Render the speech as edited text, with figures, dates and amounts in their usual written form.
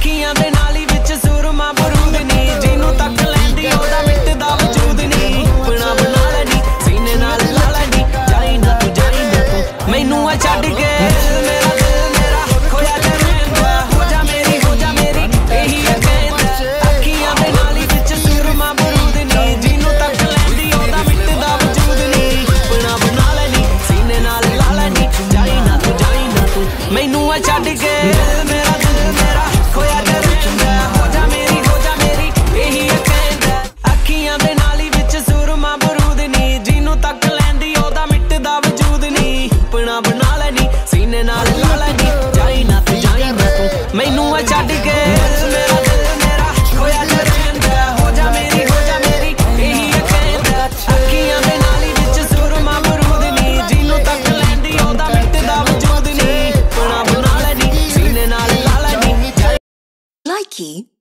ਅੱਖੀਆਂ ਦੇ ਨਾਲੀ ਵਿੱਚ ਸੁਰਮਾ ਬਰੂਦ ਨੀ, ਜਿਹਨੂੰ ਤੱਕ ਲੈਂਦੀ ਉਹਦਾ ਮਿਟਦਾ ਵਜੂਦ ਨੀ। ਆਪਣਾ ਬਣਾ ਲੈਣੀ ਸੀਨੇ ਨਾਲ ਲਾ ਲੈਣੀ, ਜਾਈ ਨਾ ਤੂੰ ਮੈਨੂੰ ਆ ਛੱਡ ਕੇ। ਮੇਰਾ ਦਿਲ ਮੇਰਾ ਖੋਇਆ ਤੇ ਰਹਿੰਦਾ, ਹੋ ਜਾ ਮੇਰੀ ਇਹੀ ਕਹਿੰਦਾ। ਅੱਖੀਆਂ ਦੇ ਨਾਲੀ ਵਿੱਚ ਸੁਰਮਾ ਬਰੂਦ ਨੀ, ਜਿਹਨੂੰ ਤੱਕ ਲੈਂਦੀ ਉਹਦਾ ਮਿਟਦਾ ਵਜੂਦ ਨੀ। ਆਪਣਾ ਬਣਾ ਲੈਣੀ ਸੀਨੇ ਨਾਲ ਲਾ ਲੈਣੀ, ਜਾਈ ਨਾ ਤੂੰ ਮੈਨੂੰ ਆ ਛੱਡ ਕੇ। ਮੇਰਾ ਦਿਲ ਮੇਰਾ ਖੋਇਆ ਤੇ ਰਹਿੰਦਾ, ਹੋ ਜਾ ਮੇਰੀ ਇਹੀ ਕਹਿੰਦਾ। ਅੱਖੀਆਂ ਦੇ ਨਾਲੀ ਵਿੱਚ ਸੁਰਮਾ ਬਰੂਦ ਨੀ, ਜਿਹਨੂੰ ਤੱਕ ਲੈਂਦੀ ਉਹਦਾ ਮਿਟਦਾ ਵਜੂਦ ਨੀ। ਆਪਣਾ ਬਣਾ ਲੈਣੀ ਸੀਨੇ ਨਾਲ ਲਾ ਲੈਣੀ, ਜਾਈ ਨਾ ਤੂੰ ਮੈਨੂੰ ਆ ਛੱਡ ਕੇ। ਮੇਰਾ ਦਿਲ ਮੇਰਾ ਖੋਇਆ ਤੇ ਰਹਿੰਦਾ, ਹੋ ਜਾ ਮੇਰੀ ਇਹੀ ਕਹਿੰਦਾ। ਅੱਖੀਆਂ ਦੇ ਨਾਲੀ ਵਿੱਚ ਸੁਰਮਾ ਬਰੂਦ ਨੀ, ਜਿਹਨੂੰ ਤੱਕ ਲੈਂਦੀ ਉਹਦਾ ਮਿਟਦਾ ਵਜੂਦ ਨੀ। ਆਪਣਾ ਬਣਾ ਲੈਣੀ ਸੀਨੇ ਨਾਲ ਲਾ ਲੈਣੀ। Likey